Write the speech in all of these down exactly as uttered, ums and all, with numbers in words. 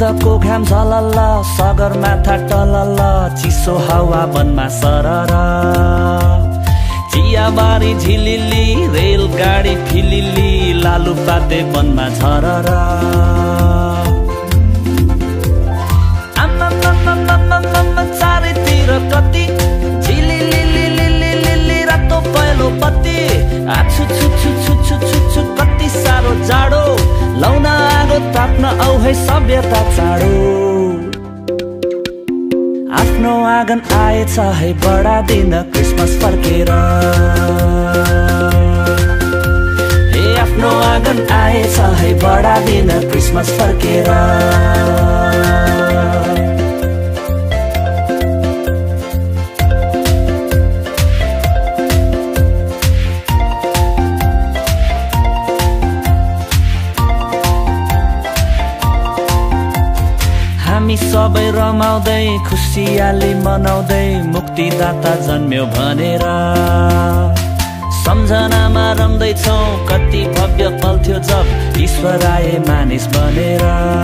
अस्तको घाम झलल्ल सगरमाथा टलल्ल चिसो हावा वनमा सरर चियाबारी झिलिली रेलगाडी फिलिली लालुपाते वनमा झरर चारैतिर कति झिलिलिलिलिलिलि रातो पहेँलो बत्ती आछु छु छु छु छु छु छु कति साह्रो जाडो लौना आगो ताप्न औ है सभ्यता चाँडो आफ्नो आँगन आएछ है बडा दिन क्रिसमस फर्केर हे आफ्नो आँगन आएछ है बडा दिन क्रिसमस फर्केर हामी सबै रमाउँदै खुसियाली मनाउँदै मुक्तिदाता जन्म्यो भनेर सम्झनामा रम्दैछौँ कति भव्य पल थियो जब ईश्वर आए मानिस बनेर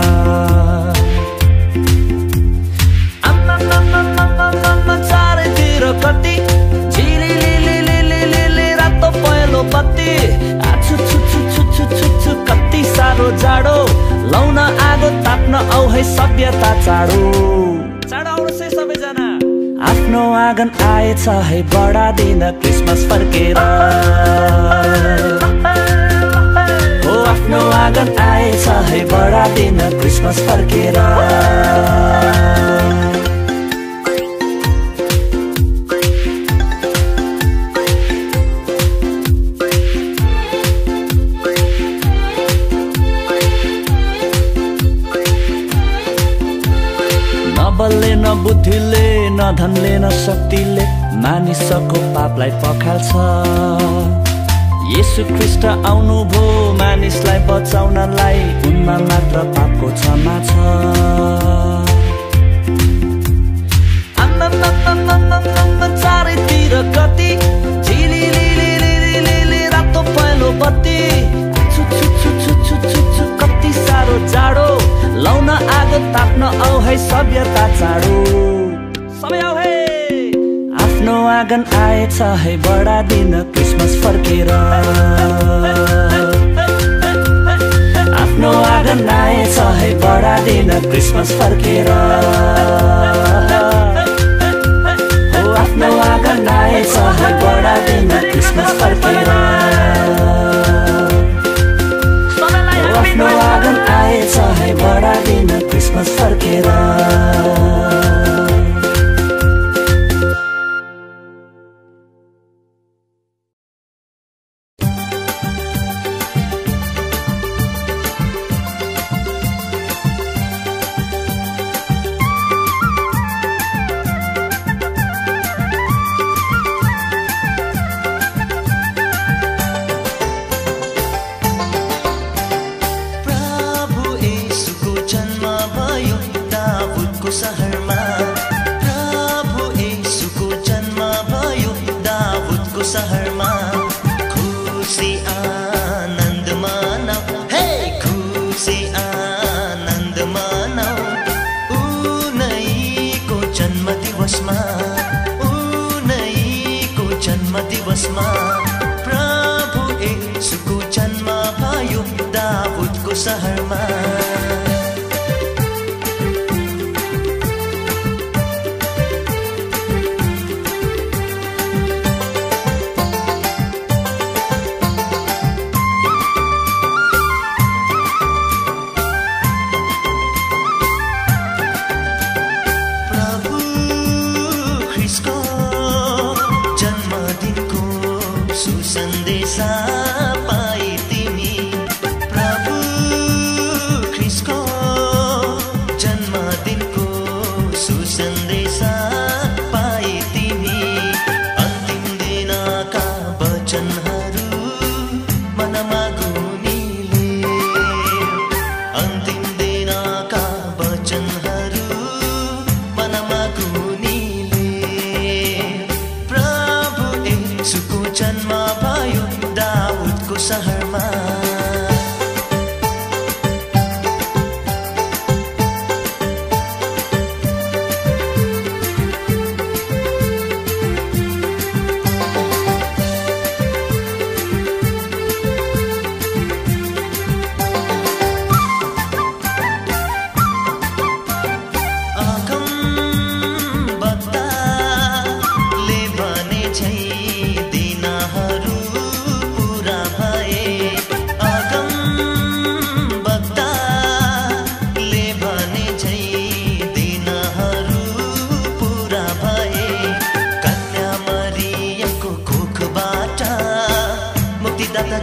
चारैतिर कति झिलिलिलिलिलिलि रातो पहेँलो बत्ती आछु छु छु छु छु छु छु कति साह्रो जाडो लौन आगो ताप्न औ है सभ्यता चाँडो चाँडो आउनुहोस् है सबैजना आफ्नो आँगन आएछ है बडा दिन क्रिसमस फर्केर हो आफ्नो आँगन आएछ है बडा दिन क्रिसमस फर्केर बलले न बुद्धिले न धनले न शक्तिले मानिसको पापलाई पखाल्छ येशू ख्रीष्ट आउनुभयो मानिसलाई बचाउनलाई उनमा मात्र पापको क्षमा छ चारैतिर कति झिलिलिलिलिलिलि रातो पहेँलो बत्ती छु छु छु छु छु छु छु कति साह्रो जाडो लौन आगो ताप्न औ है सभ्यता चाँडो सबै आउ है आफ्नो आँगन आएछ है बडा दिन क्रिसमस फर्केर आफ्नो आँगन आएछ है बडा दिन क्रिसमस फर्केर हो आफ्नो आँगन आएछ है बडा दिन क्रिसमस फर्केर आफ्नो आँगन आएछ है बडा दिन क्रिसमस फर्केर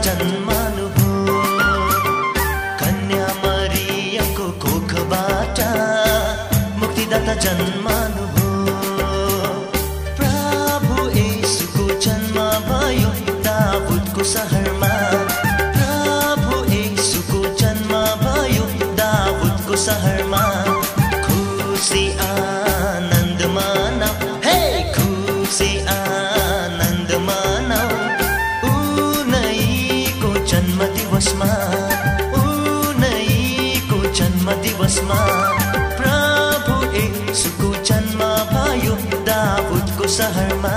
जन्मानुभयो कन्या मरियमको कोखबाट मुक्तिदाता जन्मानुभयो प्रभु येशूको जन्म भयो दाउदको सहरमा प्रभु येशूको जन्म भयो दाउदको सहरमा खुसी आनन्द मनाऊ हे खुसी आनन्द मनाऊ उनैको जन्म दिवसमा उनैको जन्म दिवसमा प्रभु येशूको जन्म भयो दाउदको सहरमा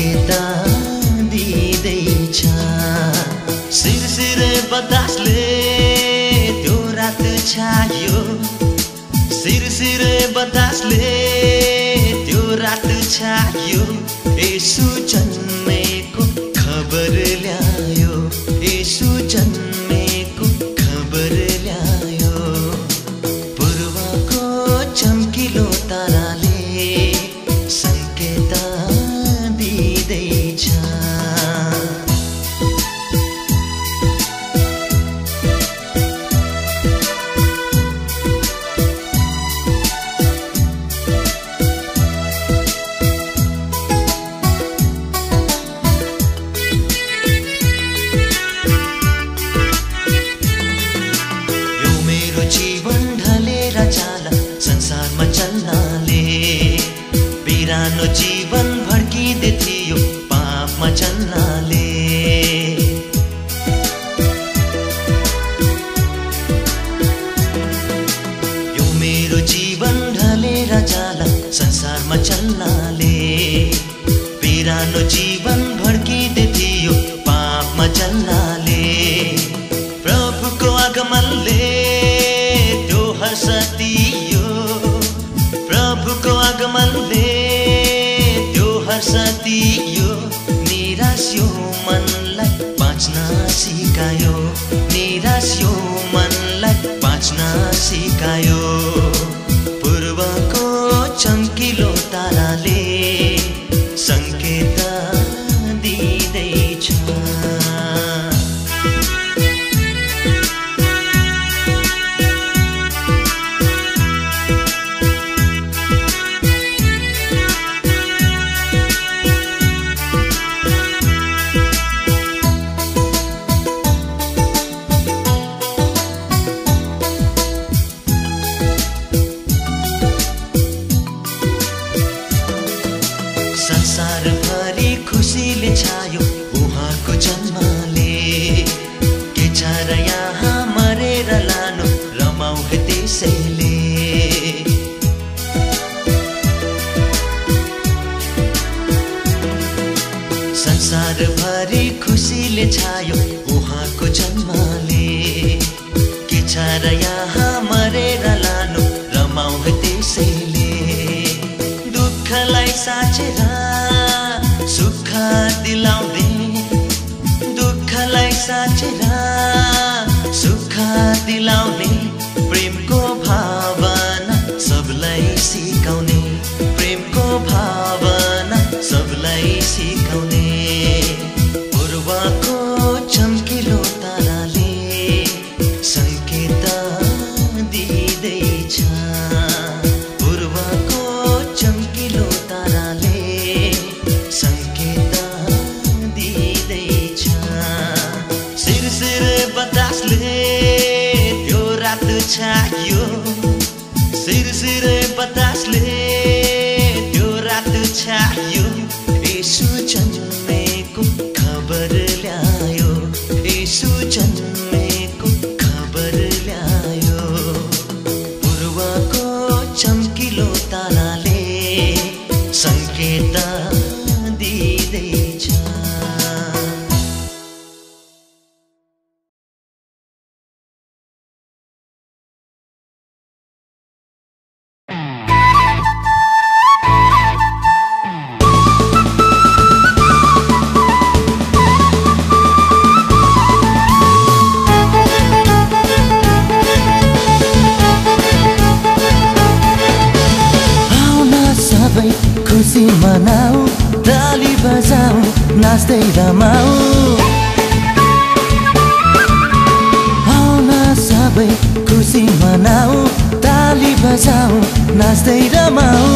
संकेत दिँदैछ सिरसिरे बतासले त्यो रात छायो सिरसिरे बतासले त्यो रात छायो येशू जन्मेको खबर ल्यायो येशू जन्मेको खबर ल्यायो पूर्वको चम्किलो ताराले संकेत दिँदैछ संसारमा चल्नाले बिरानो जीवन भड्किँदै थियो पापमा चल्नाले यो मेरो जीवन ढलेर जाला संसारमा चल्नाले बिरानो जीवन भड्किँदै थियो पापमा चल्नाले प्रभुको आगमनले त्यो हर्ष दियो प्रभुको आगमनले त्यो हर्ष दियो निराश यो मनलाई बाँच्न सिकायो निराश यो मनलाई बाँच्न सिकायो पूर्वको चम्किलो ताराले संकेत दिँदैछ संसारभरि खुसीले छायो उहाँको जन्मले के छ र यहाँ मरेर लानु रमाउ हे त्यसैले संसारभरि खुसीले छायो उहाँको जन्मले के छ र यहाँ मरेर लानु रमाउ हे त्यसैले दुःखलाई साचेर सुख दिलाउने दुःखलाई साचेर सुख दिलाउने प्रेमको भावना सबलाई सिकाउने प्रेमको भावना सबलाई सिकाउने पूर्वको चम्किलो ताराले संकेत दिँदैछ पूर्वको चम्किलो ताराले संकेत दिँदैछ सिरसिरे बतासले त्यो रात छायो सिरसिरे बतासले त्यो रात छायो येशू जन्मेको खबर ल्यायो येशू जन्मेको खबर ल्यायो पूर्वको चम्किलो ताराले संकेत दिँदैछ खुसी मनाऊ ताली बजाऊ नाच्दै रमाऊ आउन सबै खुसी मनाऊ ताली बजाऊ नाच्दै रमाऊ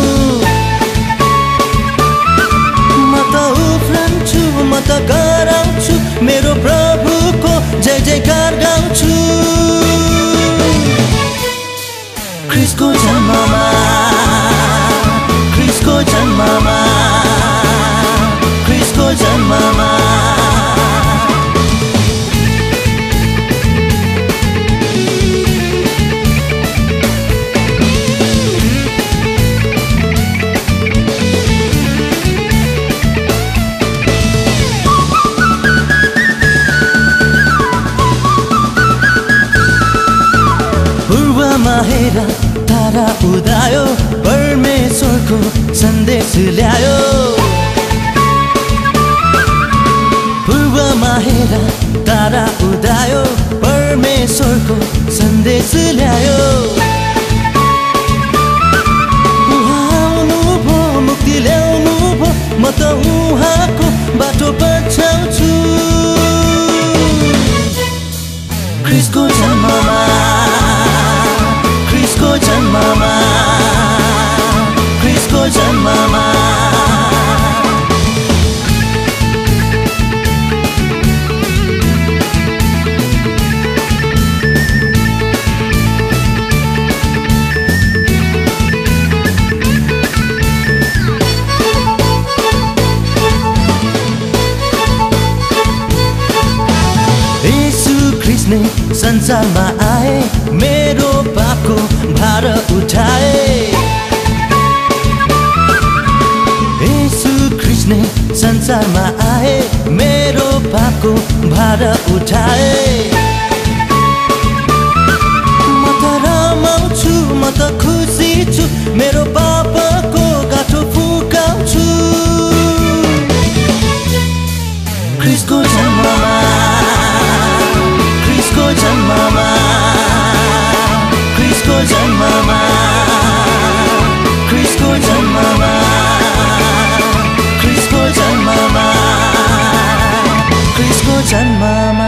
म त उफ्रन्छु म त कराउँछु मेरो प्रभुको जय जयकार गाउँछु ख्रिस्टको जन्ममा ख्रिस्टको जन्ममा ख्रिस्टको जन्ममा हेर तारा उदायो परमेश्वरको सन्देश ल्यायो पूर्वमा हेर तारा उदायो परमेश्वरको सन्देश ल्यायो उहाँनु भो मुक्ति ल्याउनु भो म त उहाँको बाटो पछ्याउँछु क्रिस्टको जन्ममा क्रिस्टको जन्ममा क्रिस्टको जन्ममा संसारमा आए मेरो पापको भार उठाए येशू कृष्ण संसारमा आए मेरो पापको भार उठाए म त रमाउँछु म त खुसी छु मेरो पापको गाठो फुकाउँछु क्रिस्टको जन्ममा क्रिस्टको जन्ममा क्रिस्टको जन्ममा क्रिस्टको जन्ममा क्रिस्टको जन्ममा क्रिस्टको जन्ममा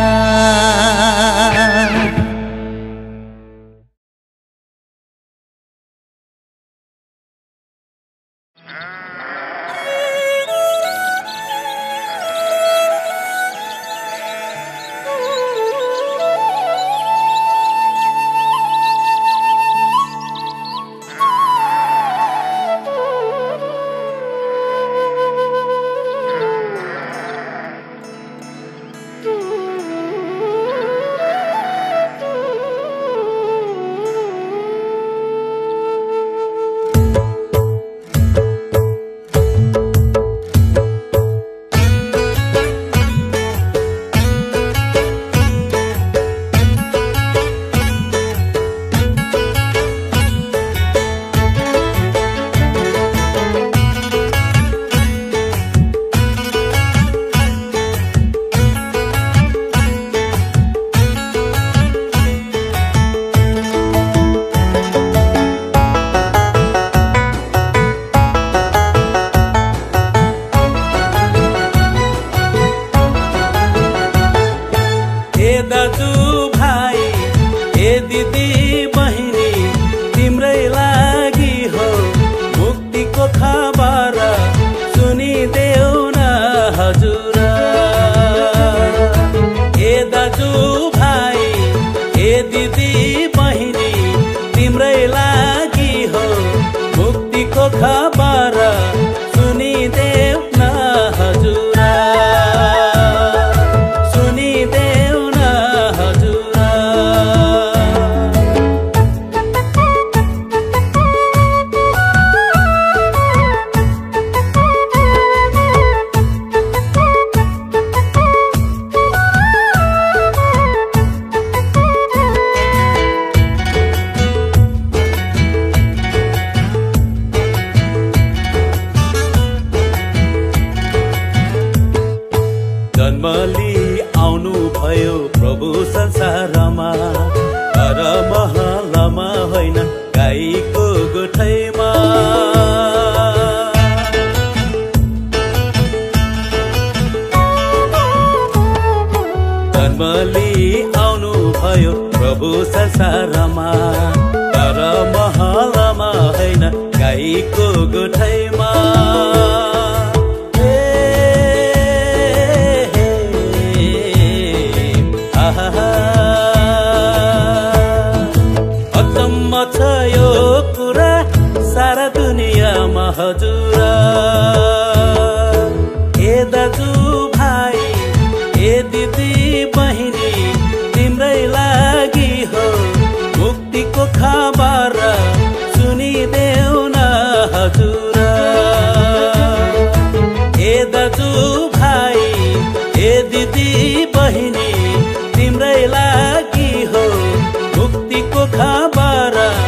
तिम्रै लागि हो मुक्तिको खबर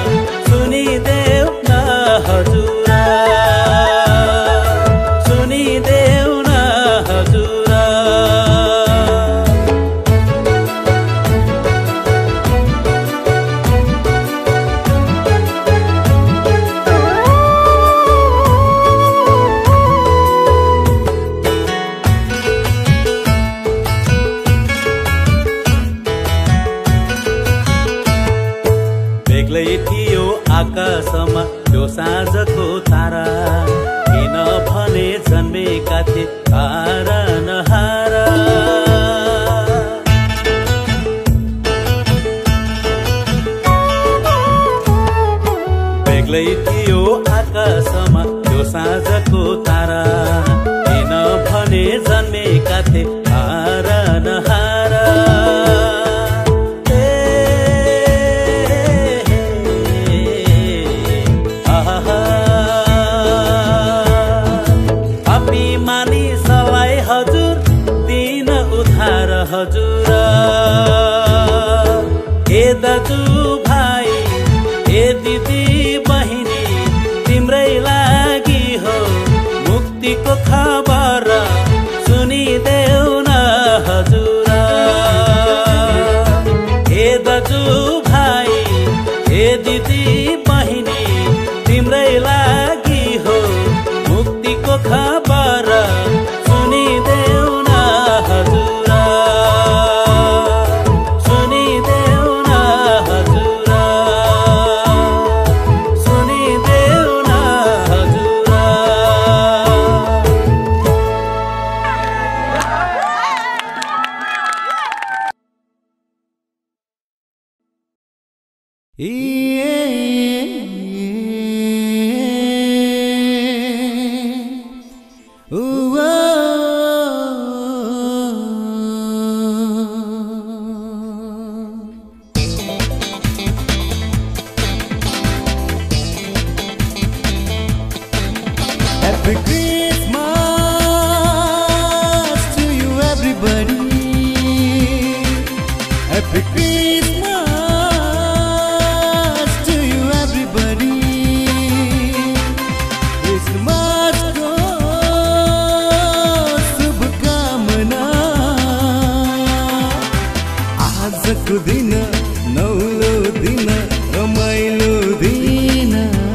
मानिसलाई हजुर दिन उधार हजुर ए दाजु भाइ ए दिदी बहिनी तिम्रै लागि हो मुक्तिको खबर सुनिदेऊ न हजुर ए दाजु भाइ ए दिदी बहिनी तिम्रै लागि हो मुक्तिको खबर सुनिदेऊ न हजुर सुनिदेऊ न हजुर सुनिदेऊ न हजुर Happy Christmas to you everybody. Happy Christmas to you everybody. Christmas ko shubhkamna. Aajko din naulo din ramailo din.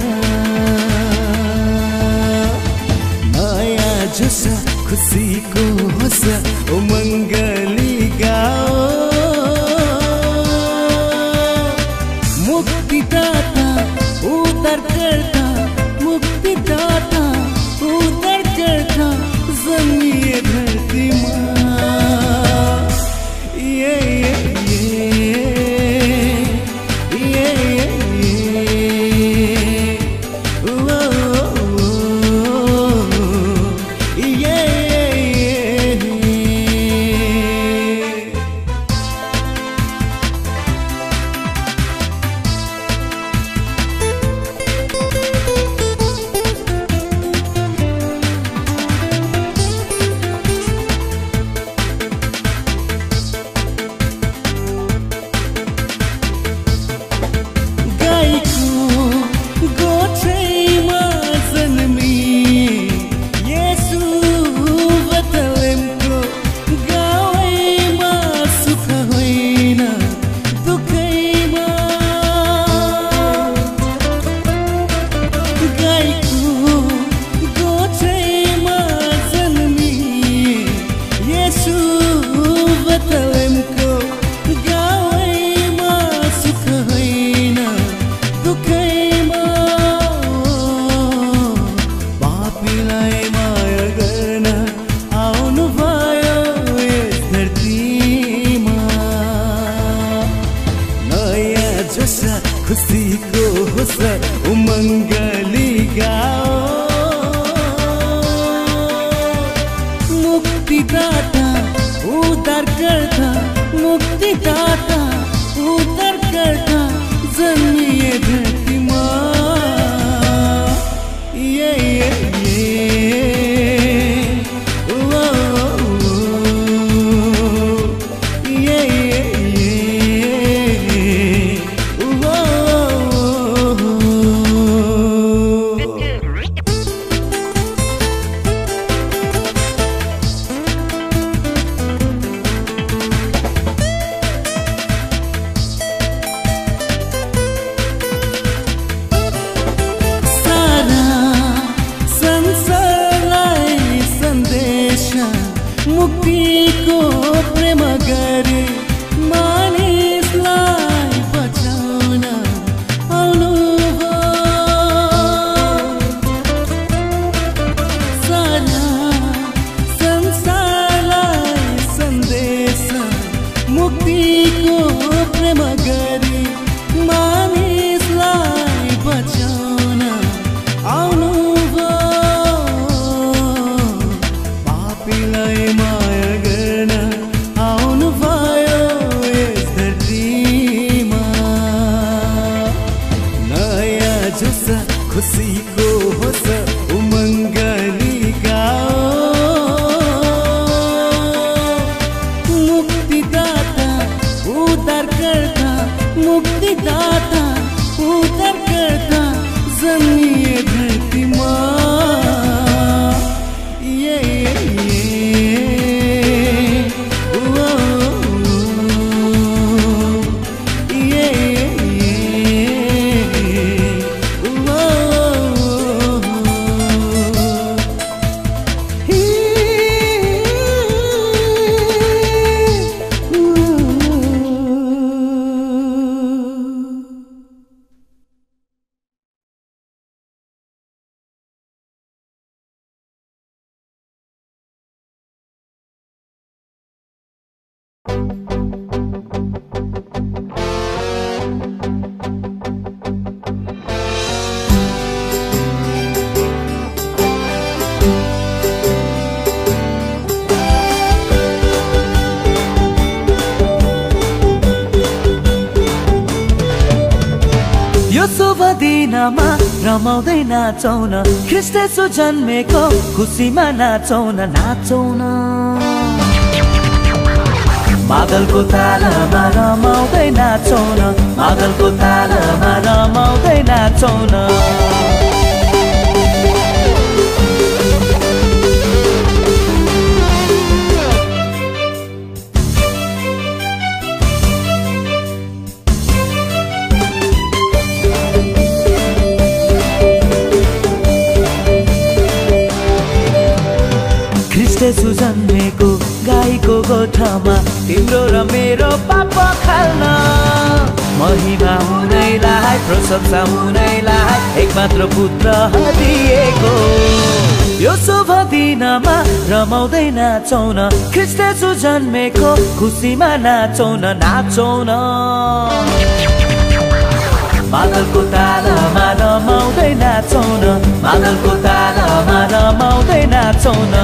जसा खुशी को होस उमंगली गाओ मुक्तिदाता उद्धार करता मुक्तिदाता उद्धार करता जमिए धरती माँ ये ये ये ये खुशी को होस उमंगली गाओ मुक्तिदाता उद्धार करता मुक्तिदाता उद्धार करता जन्मिए धरती माँ ये ये ये ओ, ओ, ओ, ये ये ये मुक्तिको प्रेम गरे मानिसलाई बचाउन आउनुभयो सारा संसारलाई सन्देश मुक्तिको प्रेम गरे मानिसलाई बचाउन आउनुभयो पापीलाई माया गर्न आउनुभयो यस धरतीमा नयाँ जोस खुसीको होस उमङ्गली गाओ यो शुभ दिनमा रमाउँदै नाचौँ न, ख्रीष्ट येशू जन्मेको खुसीमा नाचौँ न, नाचौँ न। मादलको तालमा रमाउँदै नाचौँ न, मादलको तालमा रमाउँदै नाचौँ न। येशू जन्मेको गाईको गोठमा तिम्रो र मेरो पाप खाल्न, महिमा हुनैलाई प्रशंसा हुनैलाई एकमात्र पुत्र दिएको। यो शुभ दिनमा रमाउँदै नाचौँ न, ख्रीष्ट येशू जन्मेको खुसीमा नाचौँ न, नाचौँ न। मादलको तालमा रमाउँदै नाचौँ न, मादलको तालमा रमाउँदै नाचौँ न।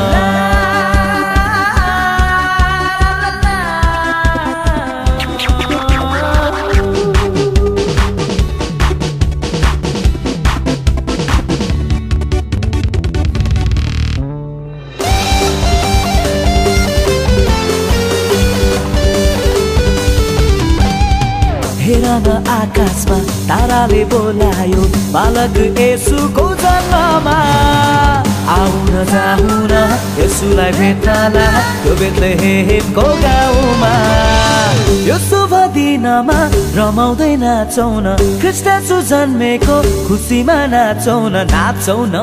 हेर न आकाशमा ताराले बोलायो बालक येशूको जन्ममा। आउन जाउन येशूलाई भेट्नलाई त्यो बेथलेहेमको गाउँमा। यो शुभ दिनमा रमाउँदै नाचौँ न, ख्रीष्ट येशू जन्मेको खुसीमा नाचौँ न, नाचौँ न।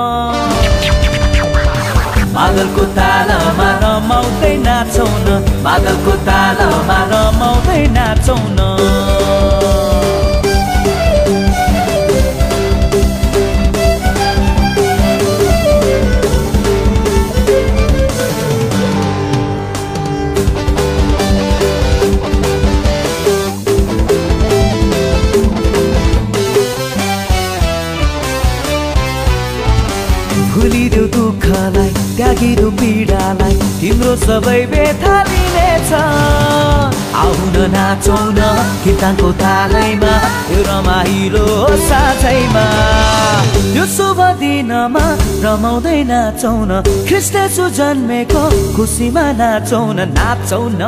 मादलको तालमा रमाउँदै नाचौँ न, मादलको तालमा रमाउँदै नाचौँ न। भुलिदेऊ दुःखलाई त्यागिदेऊ पीडालाई, तिम्रो सबै व्यथा लिनेछ। आउन नाचौँ न कीर्तनको तालैमा, यो रमाइलो साझैमा। यो शुभ दिनमा रमाउँदै नाचौँ न, ख्रीष्ट येशू जन्मेको खुसीमा नाचौँ न, नाचौँ न।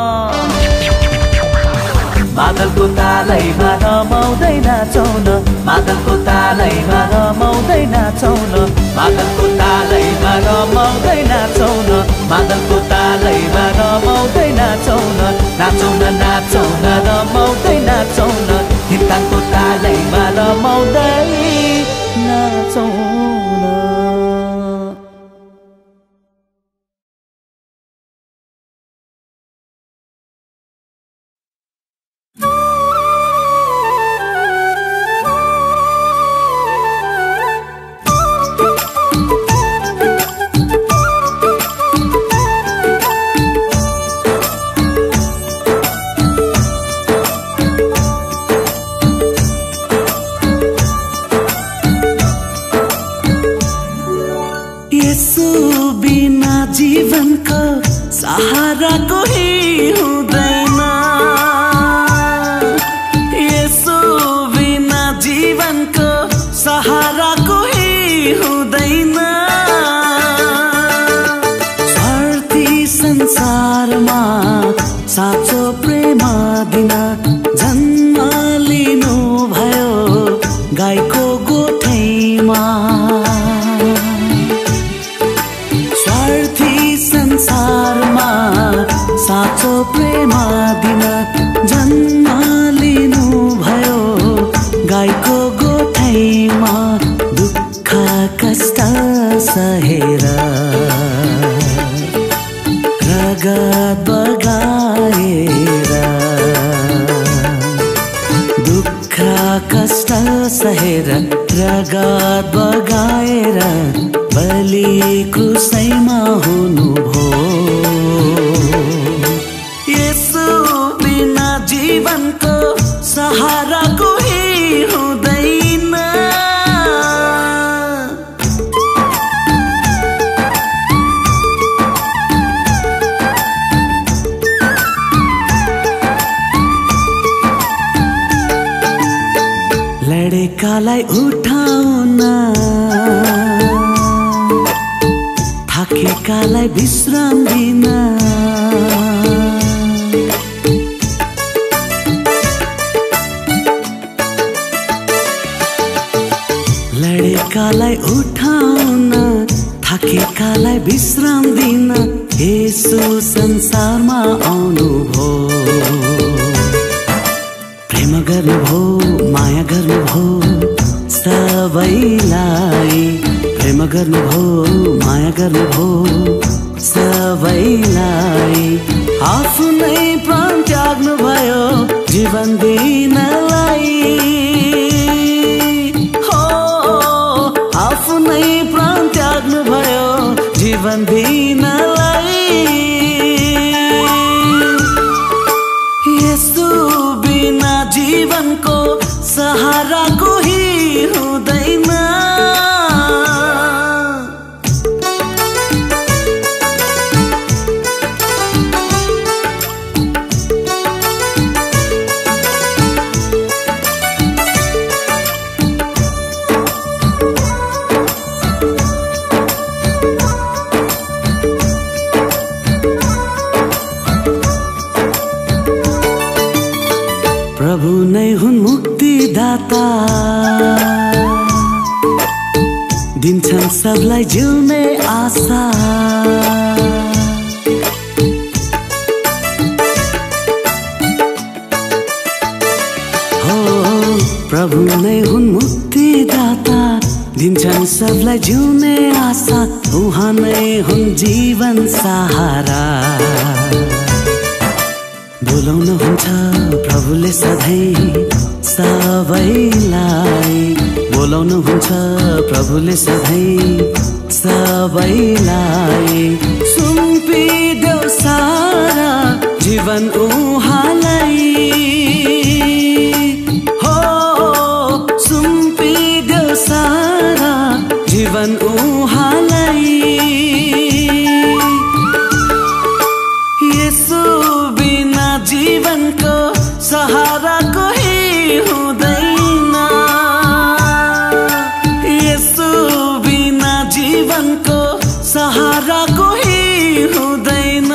मादलको तालैमा रमाउँदै नाचौँ न, मादलको तालैमा रमाउँदै नाचौँ न, मादलको तालैमा रमाउँदै नाचौँ न, मादलको तालैमा रमाउँदै नाचौँ न, नाचौँ न, नाचौँ न, रमाउँदै नाचौँ न, कीर्तनको तालैमा रमाउँदै नाचौँ न। सहारा कोही हुँदैन, यसो बिना जीवनको सहारा कोही हुँदैन। स्वार्थी संसारमा साँचो प्रेम दिन जन्म लिनु भयो गाईको गोठैमा। संसारमा साँचो प्रेम दिन जन्म लिनु भयो गाईको गोठैमा। दुःख कष्ट सहेर रगत बगाएर, दुःख कष्ट सहेर रगत बगाएर बलि क्रुसैमा हुनुभयो। लडेकालाई उठाउन थाकेकालाई विश्राम दिन लडेकालाई उठाउन थाकेकालाई विश्राम दिन येशू संसारमा आउनुभयो प्रेम गर्नुभयो माया गर्नुभयो सबैलाई प्रेम गर्नुभयो माया गर्नुभयो सबैलाई आफ्नै प्राण त्याग्नुभयो जीवन दिनलाई हो आफ्नै प्राण त्याग्नुभयो जीवन दिनलाई यसो बिना जीवनको सहारा कोही हुँदैन प्रभु नै हुन् मुक्तिदाता दिन्छन् सबलाई जिउने आशा हो प्रभु नै हुन् मुक्तिदाता दिन्छन् सबलाई जिउने आशा उहाँ नै हुन् जीवन सहारा बोलाउनुहुन्छ प्रभुले सधैँ सबैलाई बोलाउनुहुन्छ प्रभुले सधैँ सबैलाई सुम्पिदेऊ सारा जीवन उहाँलाई हो सुम्पिदेऊ सारा जीवन उहाँलाई यसो बिना जीवनको सहारा कोही हुँदैन यसो बिना जीवनको सहारा कोही हुँदैन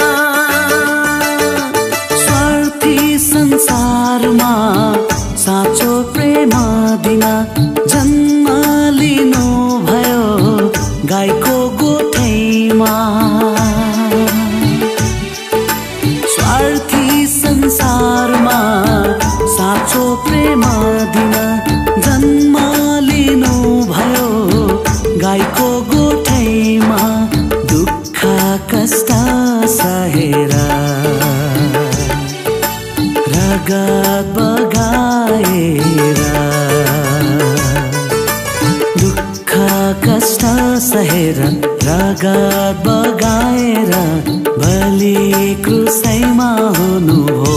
स्वार्थी संसारमा साँचो प्रेम दिन जन्म लिनु भयो गाईको गोठैमा स्वार्थी संसारमा साँचो प्रेम दिन जन्म लिनु भयो गाईको गोठैमा दुःख कष्ट सहेर रगत बगाएर दुःख कष्ट सहेर रगत बगाएर बलि क्रुसैमा हुनुभयो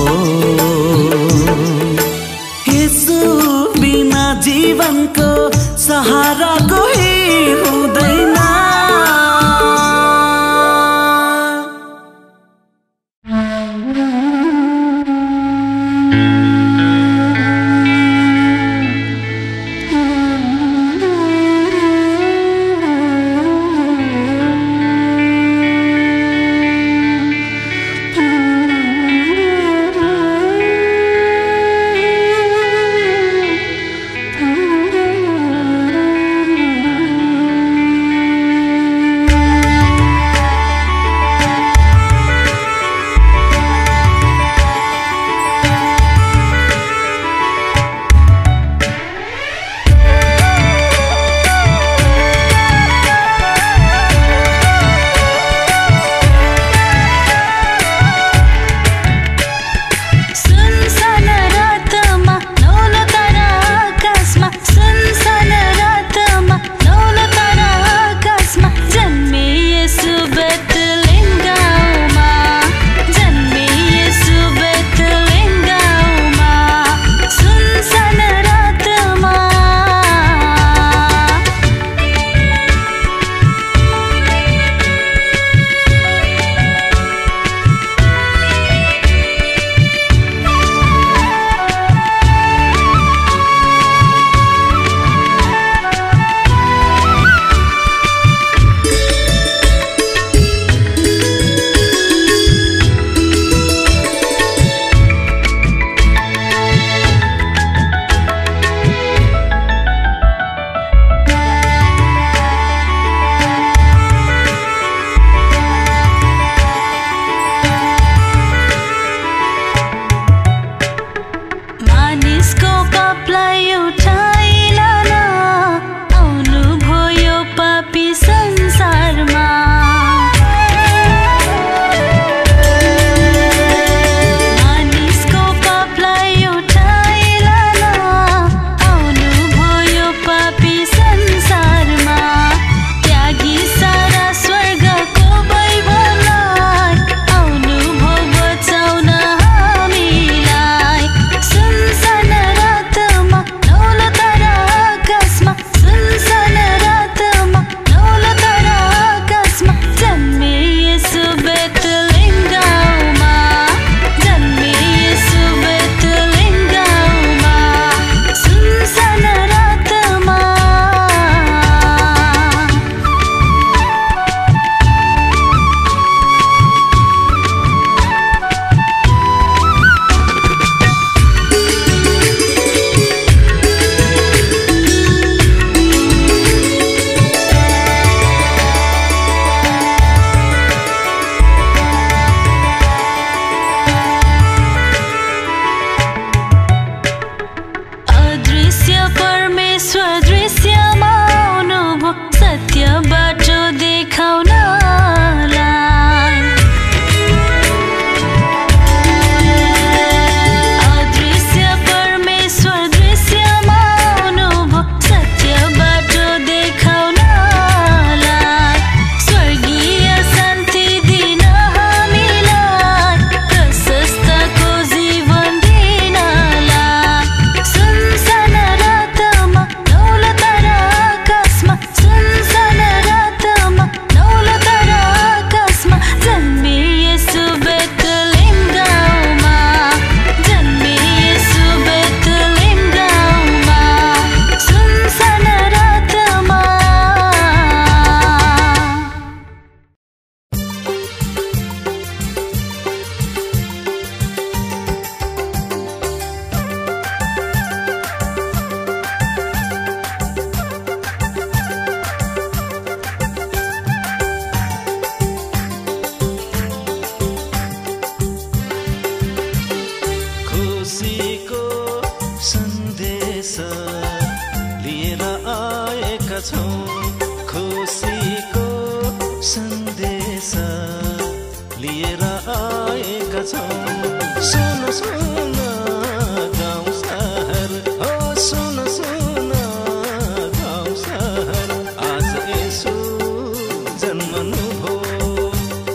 यसो बिना जीवनको सहारा कोही हुँदैन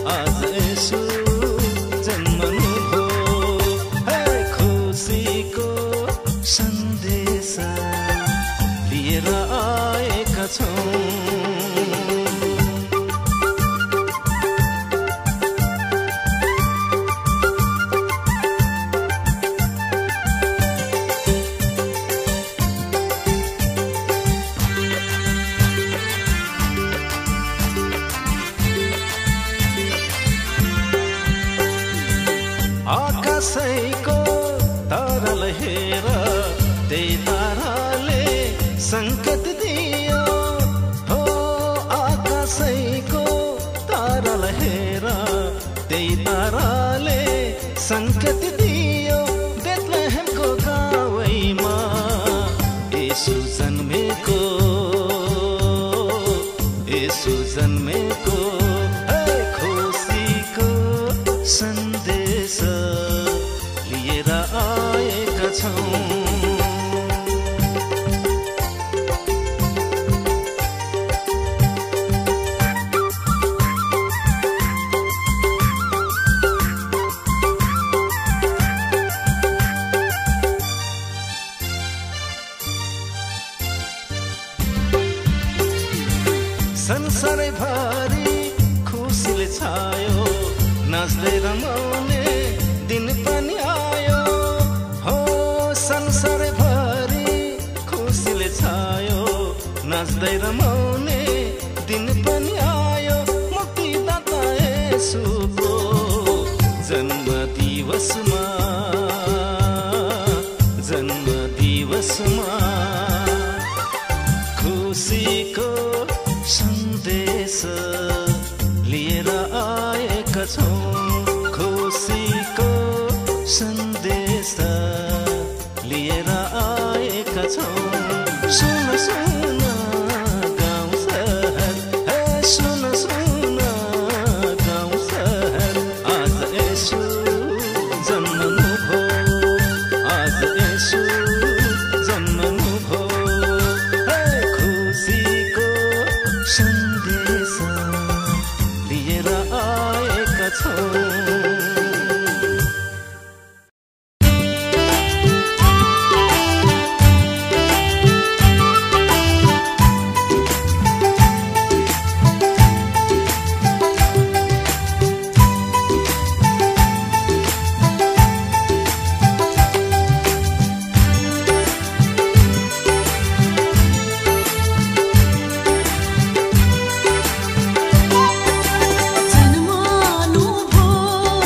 आज यसु जन्मनुभयो। हे खुसीको सन्देश लिएर आएका छौँ। आकाशैको ताराल हेर त्यही ताराले संकेत दियो। हो आकाशैको ताराल हेर त्यही ताराले संकेत दियो। बेथलेहेमको गाउँमा येशू जन्मेको, येशू जन्मेको। खुसीको सन्देश लिएर आएका छौँ। संसारैभरि खुसीले छायो, नाच्दै रमाउने दिन पनि आयो। हो संसारभरि खुसीले छायो, नाच्दै रमाउने दिन पनि आयो। मुक्तिदाता येशूको जन्म दिवसमा, जन्म दिवसमा खुसीको सन्देश लिएर आएका छौँ। खुसीको सन्देश लिएर आएका छौँ। सुन सुन गाउँ सहर, हे सुन सुन गाउँ सहर, आज येशू जन्मनुभयो। आज येशू जन्मनुभयो। हे खुसीको सन्देश लिएर आएका छौँ। जन्मनुभयो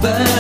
Bye.